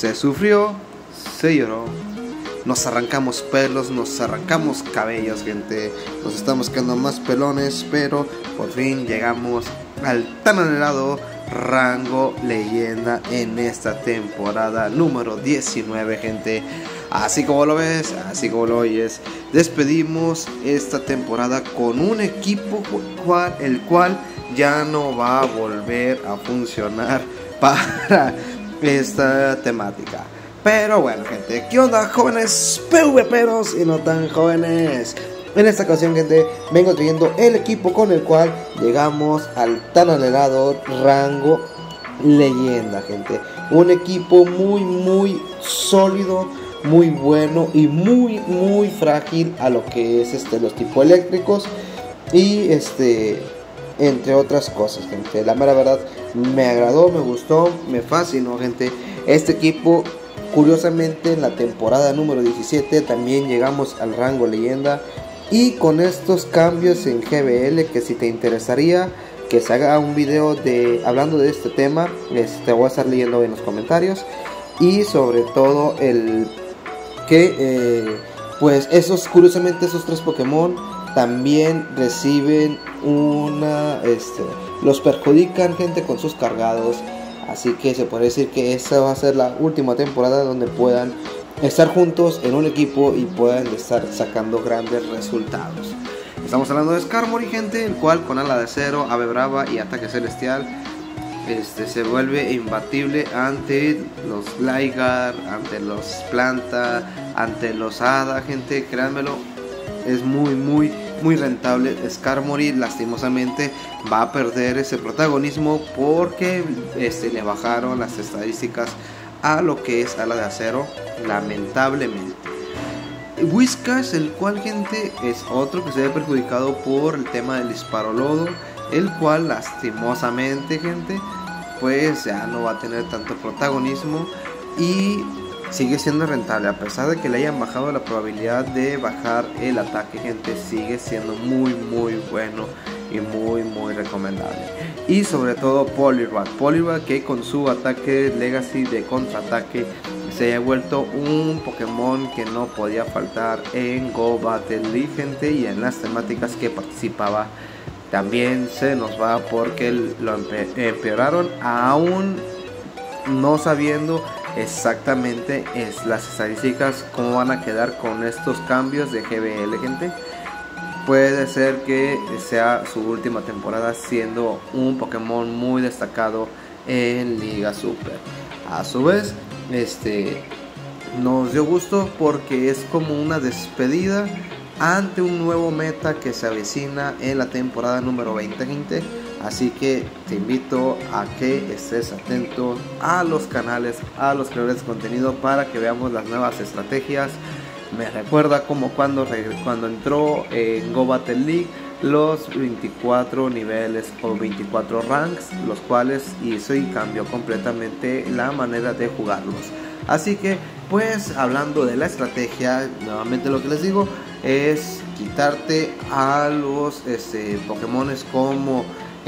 Se sufrió, se lloró, nos arrancamos pelos, nos arrancamos cabellos, gente. Nos estamos quedando más pelones, pero por fin llegamos al tan anhelado rango leyenda en esta temporada número 19, gente. Así como lo ves, así como lo oyes, despedimos esta temporada con un equipo el cual ya no va a volver a funcionar para esta temática. Pero bueno, gente, ¿qué onda, jóvenes PvPeros y no tan jóvenes? En esta ocasión, gente, vengo trayendo el equipo con el cual llegamos al tan anhelado rango leyenda, gente. Un equipo muy sólido, muy bueno y muy frágil a lo que es los tipos eléctricos y entre otras cosas, gente. La mera verdad, me agradó, me gustó, me fascinó, gente. Este equipo, curiosamente, en la temporada número 17 también llegamos al rango leyenda. Y con estos cambios en GBL, que si te interesaría que se haga un video hablando de este tema, te voy a estar leyendo en los comentarios. Y sobre todo pues curiosamente esos tres Pokémon también reciben los perjudican, gente, con sus cargados. Así que se puede decir que esta va a ser la última temporada donde puedan estar juntos en un equipo y puedan estar sacando grandes resultados. Estamos hablando de Skarmory, gente, el cual con ala de acero, ave brava y ataque celestial se vuelve imbatible ante los Gligar, ante los Planta, ante los Hada, gente. Créanmelo, es muy rentable. Skarmory lastimosamente va a perder ese protagonismo porque le bajaron las estadísticas a lo que es ala de acero, lamentablemente. Whiscash, el cual, gente, es otro que se ve perjudicado por el tema del disparo lodo, el cual lastimosamente, gente, pues ya no va a tener tanto protagonismo y sigue siendo rentable. A pesar de que le hayan bajado la probabilidad de bajar el ataque, gente, sigue siendo muy bueno y muy recomendable. Y sobre todo Poliwrath, que con su ataque Legacy de contraataque se ha vuelto un Pokémon que no podía faltar en Go Battle League, gente, y en las temáticas que participaba. También se nos va porque lo empeoraron, aún no sabiendo exactamente las estadísticas cómo van a quedar con estos cambios de GBL, gente. Puede ser que sea su última temporada siendo un Pokémon muy destacado en Liga Super. A su vez, nos dio gusto porque es como una despedida ante un nuevo meta que se avecina en la temporada número 20, gente. Así que te invito a que estés atento a los canales, a los creadores de contenido, para que veamos las nuevas estrategias. Me recuerda como cuando entró en Go Battle League los 24 niveles o 24 ranks, los cuales hizo y cambió completamente la manera de jugarlos. Así que, pues, hablando de la estrategia, nuevamente lo que les digo es quitarte a los Pokémones como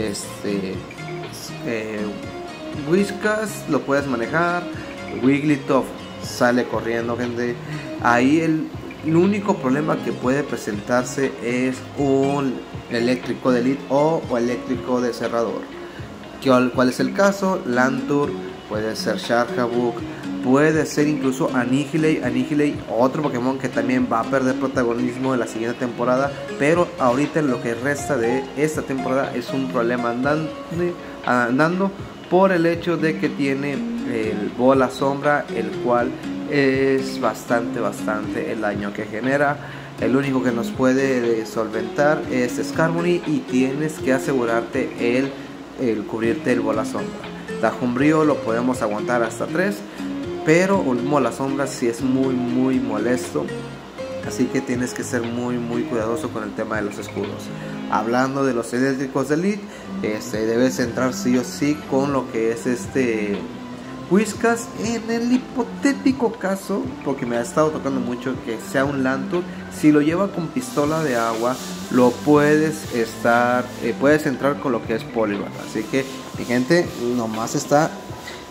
Whiscash, lo puedes manejar. Wigglytuff sale corriendo, gente. Ahí el único problema que puede presentarse es un eléctrico de Elite o eléctrico de cerrador. ¿Cuál es el caso? Lantur, puede ser Sharkhabuk, puede ser incluso Annihilate, otro Pokémon que también va a perder protagonismo en la siguiente temporada, pero ahorita en lo que resta de esta temporada es un problema andando por el hecho de que tiene el bola sombra, el cual es bastante el daño que genera. El único que nos puede solventar es Skarmory y tienes que asegurarte el cubrirte el bola sombra. Tajumbrío lo podemos aguantar hasta 3, pero un bola sombra sí es muy molesto. Así que tienes que ser muy cuidadoso con el tema de los escudos. Hablando de los eléctricos de Elite, debes entrar sí o sí con lo que es Whiscash. En el hipotético caso, porque me ha estado tocando mucho que sea un Lantur, si lo lleva con pistola de agua, lo puedes entrar con lo que es Poliwrath. Así que, mi gente, nomás está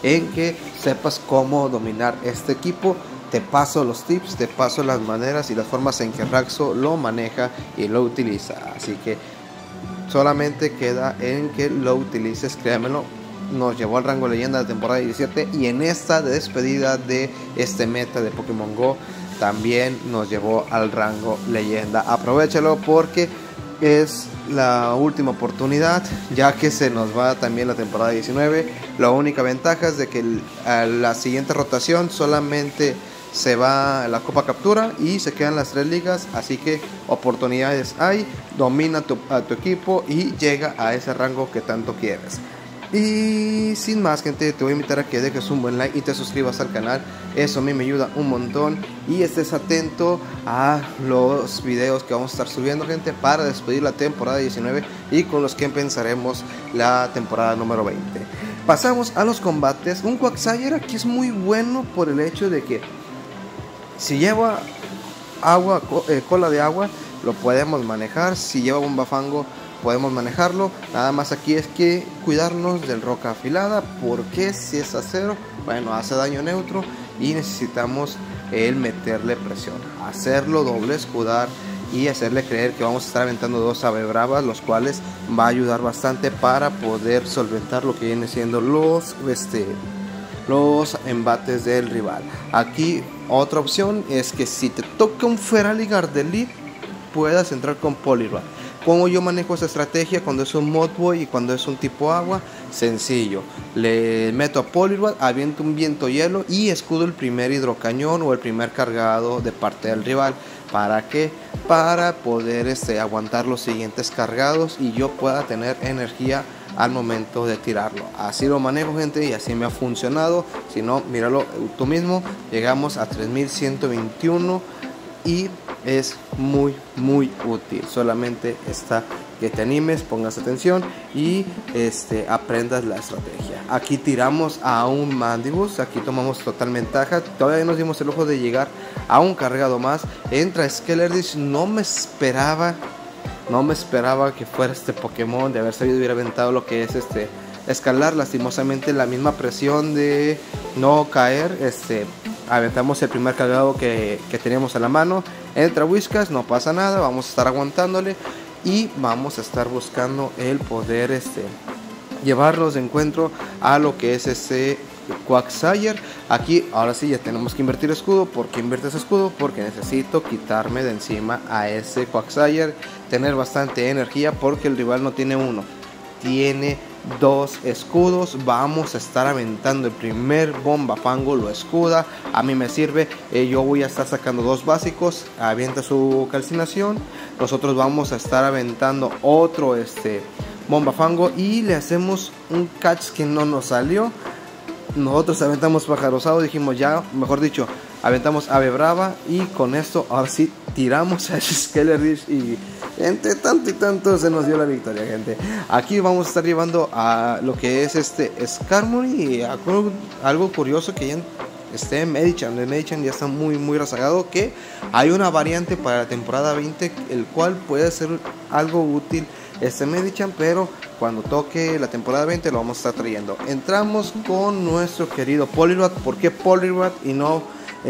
en que sepas cómo dominar este equipo. Te paso los tips, te paso las maneras y las formas en que Raxo lo maneja y lo utiliza. Así que solamente queda en que lo utilices, créanmelo. Nos llevó al rango leyenda de temporada 17 y en esta despedida de este meta de Pokémon Go también nos llevó al rango leyenda. Aprovechalo porque es la última oportunidad, ya que se nos va también la temporada 19. La única ventaja es de que a la siguiente rotación solamente se va la Copa Captura y se quedan las 3 ligas, así que oportunidades hay. Domina a tu equipo y llega a ese rango que tanto quieres. Y sin más, gente, te voy a invitar a que dejes un buen like y te suscribas al canal. Eso a mí me ayuda un montón. Y estés atento a los videos que vamos a estar subiendo, gente, para despedir la temporada 19 y con los que empezaremos la temporada número 20. Pasamos a los combates. Un Quagsire aquí es muy bueno por el hecho de que si lleva agua, cola de agua, lo podemos manejar. Si lleva bombafango, podemos manejarlo. Nada más aquí es que cuidarnos del roca afilada, porque si es acero, bueno, hace daño neutro y necesitamos el meterle presión, hacerlo doble escudar y hacerle creer que vamos a estar aventando 2 ave bravas, los cuales va a ayudar bastante para poder solventar lo que viene siendo los embates del rival. Aquí otra opción es que si te toca un Feraligatr de Elite, puedas entrar con Poliwrath. ¿Cómo yo manejo esa estrategia cuando es un Modboy y cuando es un tipo agua? Sencillo, le meto a Poliwrath, aviento un viento hielo y escudo el primer hidrocañón o el primer cargado de parte del rival. ¿Para qué? Para poder aguantar los siguientes cargados y yo pueda tener energía al momento de tirarlo. Así lo manejo, gente, y así me ha funcionado. Si no, míralo tú mismo. Llegamos a 3121 y es muy útil. Solamente está que te animes, pongas atención y aprendas la estrategia. Aquí tiramos a un Mandibuzz, aquí tomamos total ventaja. Todavía nos dimos el ojo de llegar a un cargado más. Entra Skelerdich. No me esperaba que fuera este Pokémon. De haber sabido hubiera aventado lo que es escalar. Lastimosamente la misma presión de no caer, aventamos el primer cargado que teníamos a la mano. Entra Whiscash, no pasa nada, vamos a estar aguantándole y vamos a estar buscando el poder llevarlos de encuentro a lo que es Quagsire. Aquí ahora sí ya tenemos que invertir escudo. ¿Por qué inviertes escudo? Porque necesito quitarme de encima a ese Quagsire, tener bastante energía, porque el rival no tiene uno, tiene 2 escudos. Vamos a estar aventando el primer bombafango, lo escuda, a mí me sirve. Yo voy a estar sacando 2 básicos, avienta su calcinación. Nosotros vamos a estar aventando otro bombafango y le hacemos un catch que no nos salió. Nosotros aventamos pájaro rosado, dijimos ya, mejor dicho, aventamos ave brava y con esto ahora sí tiramos a Skelerdich y entre tanto y tanto se nos dio la victoria, gente. Aquí vamos a estar llevando a lo que es Skarmory y algo curioso que ya Medicham. El Medicham ya está muy rezagado, que hay una variante para la temporada 20 el cual puede ser algo útil Medicham, pero cuando toque la temporada 20 lo vamos a estar trayendo. Entramos con nuestro querido Poliwrath. ¿Por qué Poliwrath y no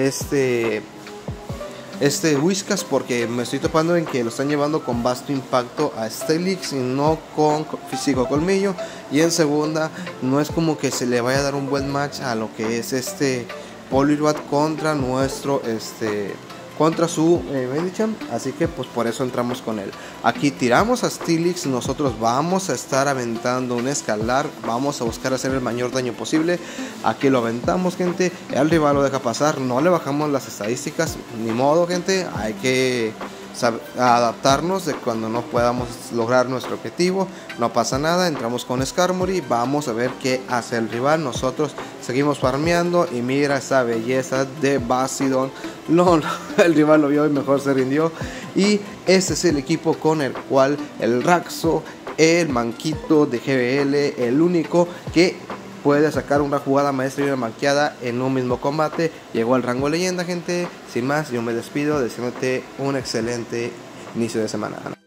Whiscash? Porque me estoy topando en que lo están llevando con vasto impacto a Steelix y no con físico colmillo. Y en segunda, no es como que se le vaya a dar un buen match a lo que es Poliwrath contra nuestro contra su Medicham, así que pues por eso entramos con él. Aquí tiramos a Steelix, nosotros vamos a estar aventando un escalar, vamos a buscar hacer el mayor daño posible. Aquí lo aventamos, gente, el rival lo deja pasar, no le bajamos las estadísticas, ni modo, gente, hay que adaptarnos de cuando no podamos lograr nuestro objetivo. No pasa nada, entramos con Skarmory, vamos a ver qué hace el rival. Nosotros seguimos farmeando y mira esa belleza de Bastiodon. El rival lo vio y mejor se rindió. Y este es el equipo con el cual el Raxo, el manquito de GBL, el único que puede sacar una jugada maestra y una manqueada en un mismo combate, llegó al rango leyenda, gente. Sin más, yo me despido deseándote un excelente inicio de semana.